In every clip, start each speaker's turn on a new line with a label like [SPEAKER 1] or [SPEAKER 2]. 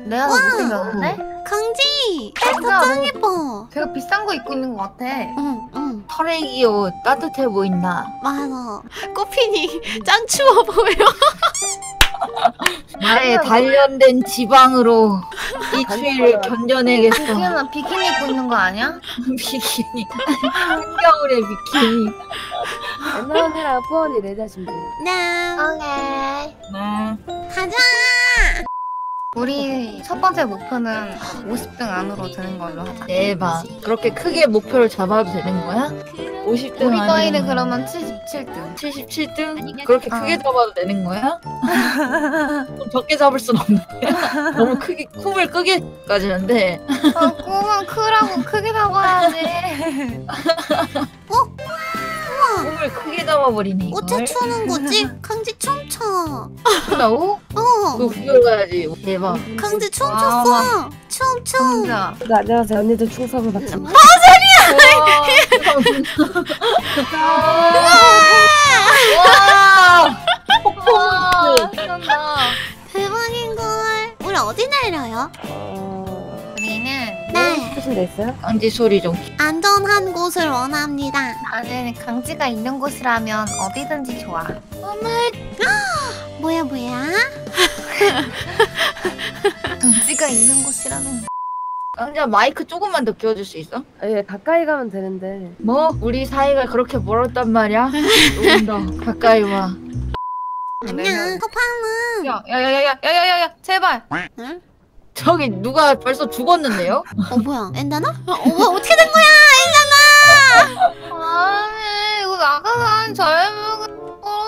[SPEAKER 1] 내가 더 못생겼는데?
[SPEAKER 2] 강지!
[SPEAKER 1] 진짜
[SPEAKER 2] 짱 예뻐.
[SPEAKER 1] 되게 비싼 거 입고 있는 것 같아.
[SPEAKER 2] 응.
[SPEAKER 3] 털애기 옷 따뜻해 보인다.
[SPEAKER 2] 맞아. 꽃핀이 짱 추워 보여.
[SPEAKER 3] 나의 단련된 지방으로 이 추위를 견뎌내겠어.
[SPEAKER 1] 비키는 비키니 입고 있는 거 아니야?
[SPEAKER 3] 비키니. 한겨울의 비키니.
[SPEAKER 4] 옛날 언니랑 푸언니 내자신 분.
[SPEAKER 2] 네.
[SPEAKER 1] 오케이.
[SPEAKER 2] 가자!
[SPEAKER 1] 우리 첫 번째 목표는 50등 안으로 드는 걸로 하자.
[SPEAKER 3] 대박. 그렇게 크게 목표를 잡아도 되는 거야? 50등
[SPEAKER 1] 우리
[SPEAKER 3] 아니면
[SPEAKER 1] 과일은 그러면 77등.
[SPEAKER 3] 77등? 그렇게 크게 잡아도 되는 거야? 좀 적게 잡을 순 없는 거야? 너무 크게 꿈을 크게까지 하는데.
[SPEAKER 1] 꿈은 크라고 크게 잡아야지.
[SPEAKER 3] 꿈을 크게 잡아버리네.
[SPEAKER 2] 어째 추는 거지? 강지 춤춰.
[SPEAKER 3] 춘다고? 그거 구경 가야지. 대박.
[SPEAKER 2] 강지 춤췄어. 춤.
[SPEAKER 1] 진짜.
[SPEAKER 4] 안녕하세요. 언니도 충성을 받죠.
[SPEAKER 3] 와!
[SPEAKER 1] 와, 미쳤다.
[SPEAKER 2] 대박인걸. 우리 어디 내려요?
[SPEAKER 1] 우리는
[SPEAKER 2] 네.
[SPEAKER 4] 하신 데 있어요?
[SPEAKER 3] 강지 소리 좀.
[SPEAKER 2] 안전한 곳을 원합니다.
[SPEAKER 1] 나는 강지가 있는 곳이라면 어디든지 좋아.
[SPEAKER 2] 뭐야?
[SPEAKER 1] 강지가 있는 곳이라면.
[SPEAKER 3] 강지야 마이크 조금만 더 끼워줄 수 있어?
[SPEAKER 4] 예, 가까이 가면 되는데.
[SPEAKER 3] 뭐? 우리 사이가 그렇게 멀었단 말이야? 조금 더 가까이 와.
[SPEAKER 2] 안녕. 커팡은.
[SPEAKER 1] 야야야야야야야야 제발.
[SPEAKER 2] 응?
[SPEAKER 3] 저기 누가 벌써 죽었는데요?
[SPEAKER 2] 뭐야? 엔다나? 뭐야? 어떻게 된 거야?
[SPEAKER 1] 아니 이거 나가서 젊은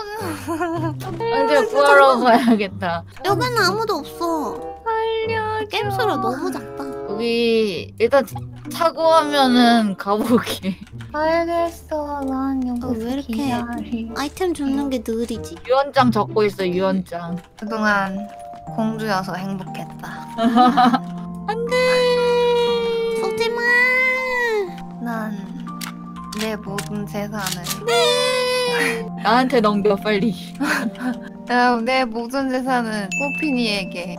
[SPEAKER 3] 강지야 구하러 가야겠다.
[SPEAKER 2] 여기는 아무도 없어.
[SPEAKER 1] 살려.
[SPEAKER 2] 게임 소리가 너무 작다.
[SPEAKER 3] 여기 일단 차고 하면은 가볼게.
[SPEAKER 1] 알겠어. 난 여기서
[SPEAKER 2] 왜 이렇게
[SPEAKER 1] 기다리.
[SPEAKER 2] 아이템 줍는 게 느리지?
[SPEAKER 3] 유언장 적고 있어 유언장.
[SPEAKER 1] 그동안 공주여서 행복했다.
[SPEAKER 3] 안돼.
[SPEAKER 2] 속지마.
[SPEAKER 1] 난 내 모든 재산을
[SPEAKER 3] 나한테 넘겨 빨리.
[SPEAKER 1] 내 모든 재산은 꼬피니에게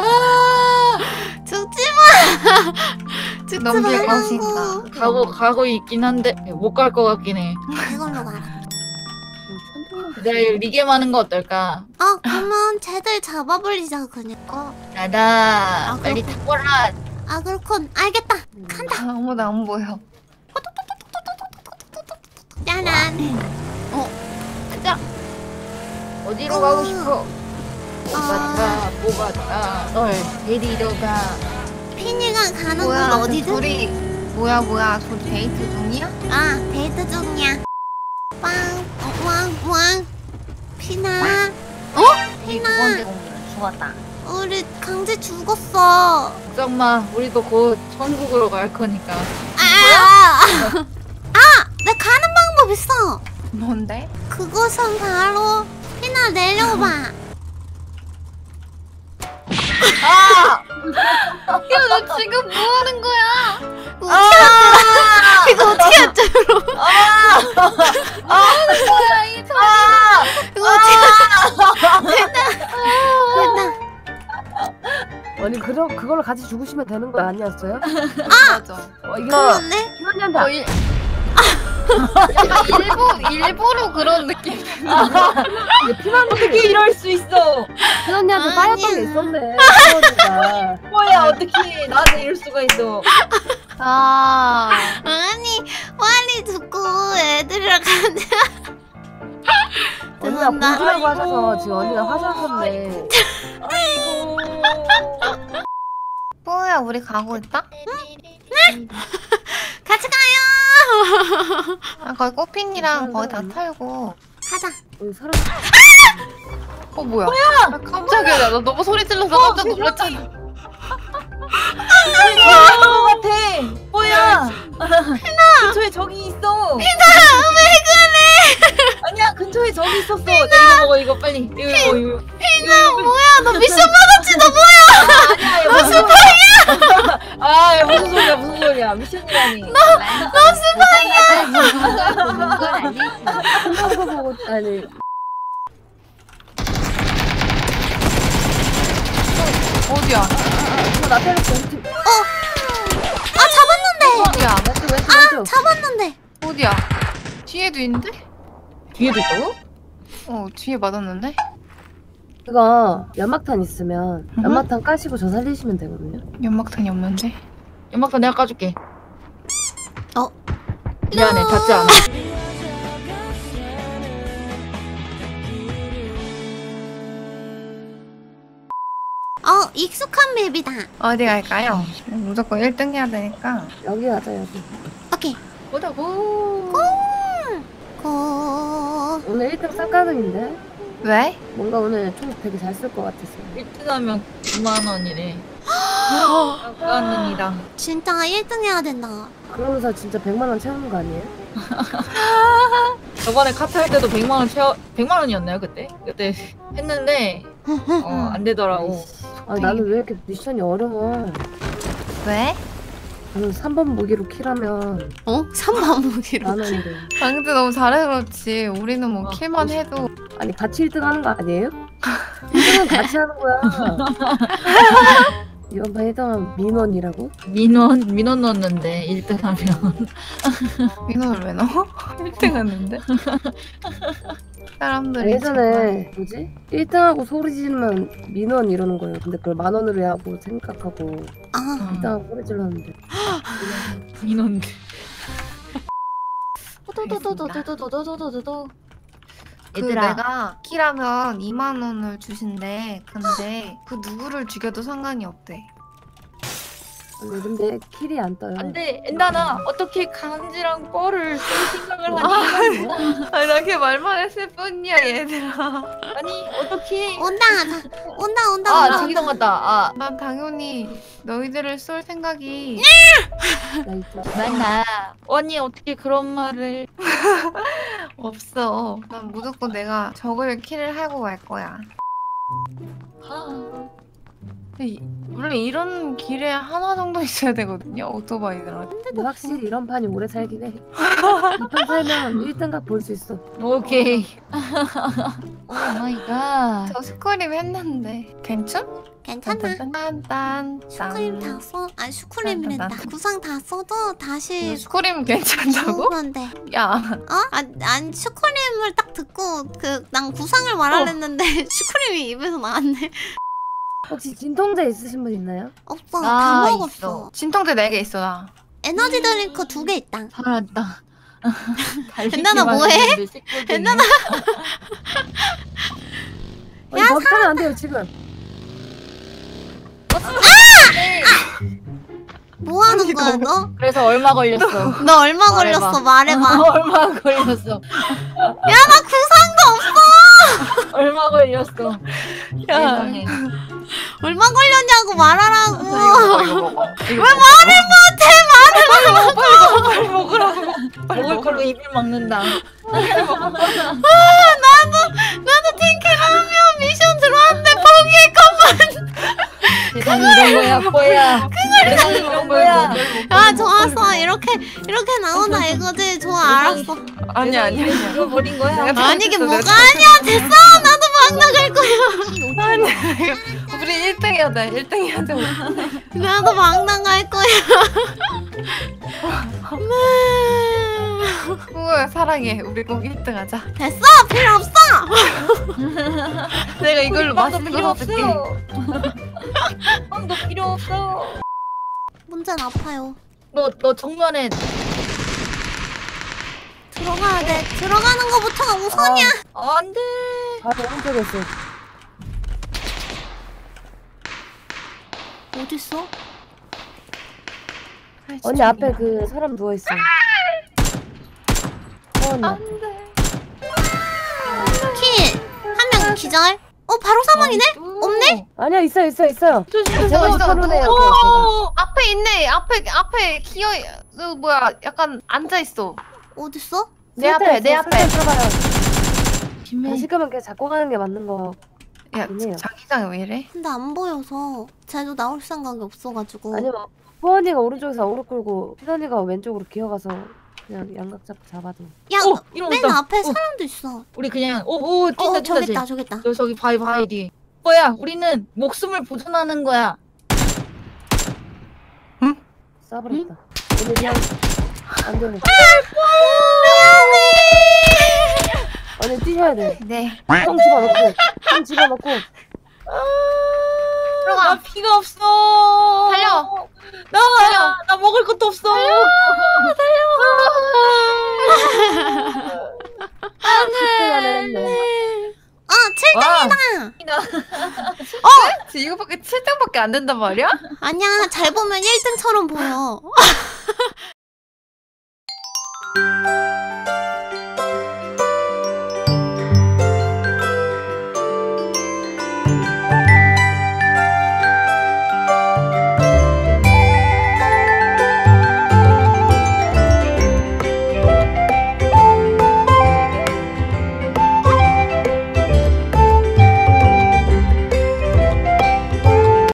[SPEAKER 2] 죽지마. 죽지
[SPEAKER 1] 넘길
[SPEAKER 2] 말라고.
[SPEAKER 1] 것인가.
[SPEAKER 3] 가고 있긴 한데 못 갈 것 같긴 해.
[SPEAKER 2] 이걸로 가라.
[SPEAKER 3] 내가 리게 많은 거 어떨까?
[SPEAKER 2] 그러면 쟤들 잡아버리자 그냥.
[SPEAKER 3] 나다. 빨리
[SPEAKER 2] 그렇군.
[SPEAKER 3] 타거라.
[SPEAKER 2] 아글콘 알겠다. 간다.
[SPEAKER 1] 아무도 안 보여.
[SPEAKER 2] 짜란.
[SPEAKER 3] 가자. 어디로 가고 싶어? 뽑았다. 널 데리러 가.
[SPEAKER 2] 피니가 가는
[SPEAKER 1] 뭐야
[SPEAKER 2] 곳 어디든?
[SPEAKER 1] 둘이 뭐야 둘이 데이트 중이야?
[SPEAKER 2] 데이트 중이야. 왕. 피나.
[SPEAKER 1] 우리 두 번째 공주는 죽었다.
[SPEAKER 2] 우리 강제 죽었어.
[SPEAKER 3] 걱정 마. 우리도 곧 천국으로 갈 거니까.
[SPEAKER 2] 나 가는 방법 있어.
[SPEAKER 1] 뭔데?
[SPEAKER 2] 그곳은 바로 피나 내려봐.
[SPEAKER 1] 야 너 지금 뭐 하는 거야?
[SPEAKER 2] 이거 어떻게 하죠?
[SPEAKER 1] 뭐야 이 저.
[SPEAKER 2] 이거 어떻게 됐다.
[SPEAKER 4] 아니 그걸로 같이 죽으시면 되는 거 아니었어요?
[SPEAKER 1] 맞아.
[SPEAKER 4] 이거
[SPEAKER 2] 그런데?
[SPEAKER 4] 피언니한테
[SPEAKER 1] 약간 일부러 그런 느낌.
[SPEAKER 3] 어떻게 이럴 수 있어?
[SPEAKER 4] 피언니한테 쌓였던 게
[SPEAKER 2] 아니야.
[SPEAKER 4] 있었네. 피언니가.
[SPEAKER 3] 뭐야 어떻게 나한테 이럴 수가 있어?
[SPEAKER 2] 아니 빨리 죽고 애들이랑 가자.
[SPEAKER 4] 언니가 공주라고 하셔서 지금 언니가 화장했네.
[SPEAKER 3] 아이고.
[SPEAKER 1] 뽀야 우리 가고 있다?
[SPEAKER 2] 같이 가요.
[SPEAKER 1] 거기 꽃핀이랑 거의 다 털고.
[SPEAKER 2] 가자.
[SPEAKER 4] 사람
[SPEAKER 1] 뭐야? 깜짝이야. 나 너무 소리 질러서 깜짝 놀랐잖아.
[SPEAKER 3] 좋아하는 것 같아. 뭐야? 근처에 저기 있어.
[SPEAKER 2] 왜 그래?
[SPEAKER 3] 아니야 근처에 저기 있었어. 나 이거 먹어 이거 빨리. 이거.
[SPEAKER 2] 뭐야? 너 미션 받았지? 너 뭐야?
[SPEAKER 3] 아니야 무슨 소리야? 아 무슨 소리야? 미션이라니.
[SPEAKER 1] 너 스파이야. 보는 걸 알지?
[SPEAKER 4] 한거 보고 아니.
[SPEAKER 1] 어디야?
[SPEAKER 4] 이거 나 때렸어. 우리 팀.
[SPEAKER 2] 아 잡았는데.
[SPEAKER 1] 어디야?
[SPEAKER 4] 왼쪽.
[SPEAKER 2] 잡았는데.
[SPEAKER 1] 어디야? 뒤에도 있는데?
[SPEAKER 3] 뒤에도 있다고?
[SPEAKER 1] 뒤에 맞았는데?
[SPEAKER 4] 그거 연막탄 있으면
[SPEAKER 1] 음?
[SPEAKER 4] 연막탄 까시고 저 살리시면 되거든요.
[SPEAKER 1] 연막탄이 없는데?
[SPEAKER 3] 연막탄 내가 까줄게.
[SPEAKER 2] 어?
[SPEAKER 3] 미안해, 닿지 않아.
[SPEAKER 2] 익숙한 맵이다.
[SPEAKER 1] 어디 갈까요? 무조건 1등 해야 되니까.
[SPEAKER 4] 여기 가자 여기.
[SPEAKER 2] 오케이.
[SPEAKER 3] 보자고.
[SPEAKER 2] 고.
[SPEAKER 4] 오늘 1등 싹가능인데
[SPEAKER 1] 왜?
[SPEAKER 4] 뭔가 오늘 총 되게 잘 쓸 것 같았어.
[SPEAKER 3] 1등하면 9만 원이래. 아까는이다.
[SPEAKER 2] 진짜 1등 해야 된다.
[SPEAKER 4] 그러면서 진짜 100만 원 채우는 거 아니에요?
[SPEAKER 3] 저번에 카트 할 때도 100만 원 100만 원이었나요 그때? 그때 했는데 안 되더라고.
[SPEAKER 4] 아 나는 왜 이렇게 미션이 어려워?
[SPEAKER 1] 왜?
[SPEAKER 4] 나는 3번 무기로 킬하면
[SPEAKER 2] 3번 무기로.
[SPEAKER 4] 만 원인데.
[SPEAKER 1] 방금 너무 잘해 그렇지. 우리는 뭐
[SPEAKER 3] 아,
[SPEAKER 1] 킬만 해도.
[SPEAKER 4] 아니 같이 1등 하는 거 아니에요? 1등은 같이 하는 거야. 이번 판 1등은 민원이라고?
[SPEAKER 3] 민원 넣었는데 1등하면
[SPEAKER 1] 민호를 왜 넣어? 1등 했는데? 사람들이
[SPEAKER 4] 예전에 뭐지? 1등하고 소리 지르면 민원 이러는 거예요. 근데 그걸 만 원으로 해야고 생각하고
[SPEAKER 2] 아
[SPEAKER 4] 1등하고 소리 질렀는데
[SPEAKER 3] 민원. 도도도도도도도도도도도. 얘들아,
[SPEAKER 1] 내가 킬하면 2만 원을 주신대. 근데 그 누구를 죽여도 상관이 없대.
[SPEAKER 4] 아니 근데 킬이 안 떠요.
[SPEAKER 3] 안돼 엔다나 어떻게 강지랑 뻘을 쓸 생각을 하니?
[SPEAKER 1] 아니 나 걔 말만 했을 뿐이야 얘들아.
[SPEAKER 3] 아니 어떻게?
[SPEAKER 2] 온다. 온다.
[SPEAKER 3] 아 자기장 같다. 아
[SPEAKER 1] 난 당연히 너희들을 쏠 생각이
[SPEAKER 4] 나 있죠.
[SPEAKER 3] 나 언니 어떻게 그런 말을?
[SPEAKER 1] 없어. 난 무조건 내가 적을 킬을 하고 갈 거야. 원래 이런 길에 하나 정도 있어야 되거든요, 오토바이들한테.
[SPEAKER 4] 근데 확실히 이런 판이 오래 살긴 해. 이 판 살면 1등각 볼 수 있어.
[SPEAKER 3] 오케이. 오 마이 갓.
[SPEAKER 1] 저 스크림 했는데 괜찮?
[SPEAKER 2] 괜찮아.
[SPEAKER 1] 딴.
[SPEAKER 2] 슈크림 다 써. 아 슈크림이란다. 구상 다 써도 다시
[SPEAKER 1] 스크림 괜찮다고?
[SPEAKER 2] 주우면 돼.
[SPEAKER 1] 야,
[SPEAKER 2] 아니 슈크림을 딱 듣고 난 구상을 말하랬는데 슈크림이 입에서 나왔네.
[SPEAKER 4] 혹시 진통제 있으신 분 있나요?
[SPEAKER 2] 없어.
[SPEAKER 3] 아,
[SPEAKER 2] 다 먹었어.
[SPEAKER 3] 있어.
[SPEAKER 1] 진통제 4개 있어 나.
[SPEAKER 2] 에너지 드링크 2개 있다.
[SPEAKER 3] 살았다.
[SPEAKER 2] 엔나나 뭐해? 엔나나.
[SPEAKER 4] 아니 버티면 안 돼요 지금.
[SPEAKER 2] 뭐 하는 거야 너?
[SPEAKER 3] 그래서 얼마 걸렸어?
[SPEAKER 2] 너 얼마
[SPEAKER 3] 말해봐.
[SPEAKER 2] 걸렸어? 말해봐.
[SPEAKER 3] 얼마 걸렸어?
[SPEAKER 2] 야 나 구상도 없어.
[SPEAKER 3] 얼마 걸렸어?
[SPEAKER 1] 야,
[SPEAKER 3] 세상에.
[SPEAKER 2] 얼마 걸렸냐고 말하라고.
[SPEAKER 1] 왜 말을 빨리 먹으라고.
[SPEAKER 3] 먹을 걸로 입을 막는다.
[SPEAKER 2] 나도 팀캐라면 미션 들어왔는데 포기했거든.
[SPEAKER 3] 세상에 이런 거야, 뭐야? 세상에 이런 거야.
[SPEAKER 2] 아 좋았어. 이렇게 나오나 이거지. 좋아 알았어.
[SPEAKER 1] 아니야.
[SPEAKER 3] 잃어버린 거야.
[SPEAKER 1] 내가
[SPEAKER 2] 아니 이게
[SPEAKER 1] 됐어,
[SPEAKER 2] 뭐가
[SPEAKER 1] 됐어.
[SPEAKER 2] 아니야. 됐어. 나도 막 나갈 거야.
[SPEAKER 1] 아니야. 우리 1등 해야 돼. 1등 해야 돼.
[SPEAKER 2] 나도 막 나갈 거야.
[SPEAKER 1] 후야 사랑해. 우리 꼭 1등 하자.
[SPEAKER 2] 됐어. 필요 없어.
[SPEAKER 1] 내가 이걸로 맛있는
[SPEAKER 3] 필요
[SPEAKER 1] 거 사줄게.
[SPEAKER 3] 없어. 빵도 필요 없어.
[SPEAKER 2] 문제는 아파요.
[SPEAKER 3] 너 정면에
[SPEAKER 2] 들어가야 돼. 들어가는 거부터가 우선이야.
[SPEAKER 3] 안 돼.
[SPEAKER 4] 바로 오른쪽에 있어.
[SPEAKER 2] 어딨어?
[SPEAKER 4] 언니 앞에 그 사람 누워 있어. 언니.
[SPEAKER 2] 킬! 한 명 기절? 바로 사망이네? 없네?
[SPEAKER 4] 아니야 있어요.
[SPEAKER 1] 조심.
[SPEAKER 4] 제가
[SPEAKER 1] 있어.
[SPEAKER 4] 이끌어내요.
[SPEAKER 1] 앞에 있네. 앞에 기어 뭐야? 약간 앉아 있어.
[SPEAKER 2] 어딨어?
[SPEAKER 1] 내 앞에.
[SPEAKER 4] 들어가요.
[SPEAKER 3] 심해.
[SPEAKER 4] 지금은 그냥 잡고 가는 게 맞는 거.
[SPEAKER 1] 야,
[SPEAKER 4] 아니에요.
[SPEAKER 1] 자기장이 왜 이래?
[SPEAKER 2] 근데 안 보여서 쟤도 나올 생각이 없어가지고.
[SPEAKER 4] 아니면 후언니가 오른쪽에서 오른 끌고 희선이가 왼쪽으로 기어가서 그냥 양각 잡고 잡아도.
[SPEAKER 2] 야,
[SPEAKER 3] 이런
[SPEAKER 2] 맨
[SPEAKER 3] 거 있다.
[SPEAKER 2] 앞에 사람도 있어.
[SPEAKER 3] 우리 그냥 오 뛴다
[SPEAKER 2] 저기
[SPEAKER 3] 쟤.
[SPEAKER 2] 있다, 저기 있다.
[SPEAKER 3] 저기 바위 뒤. 거야. 우리는 목숨을 보존하는 거야.
[SPEAKER 4] 싸버렸다. 오늘 그냥 안 되네. 아니 뛰셔야 돼.
[SPEAKER 1] 네.
[SPEAKER 4] 형 집어넣고. 형 집어넣고.
[SPEAKER 1] 들어가.
[SPEAKER 3] 나 피가 없어.
[SPEAKER 1] 달려.
[SPEAKER 3] 나 먹을 것도 없어.
[SPEAKER 2] 아 7등이다.
[SPEAKER 1] 이거밖에 7등밖에 안 된단 말이야?
[SPEAKER 2] 아니야 잘 보면 1등처럼 보여.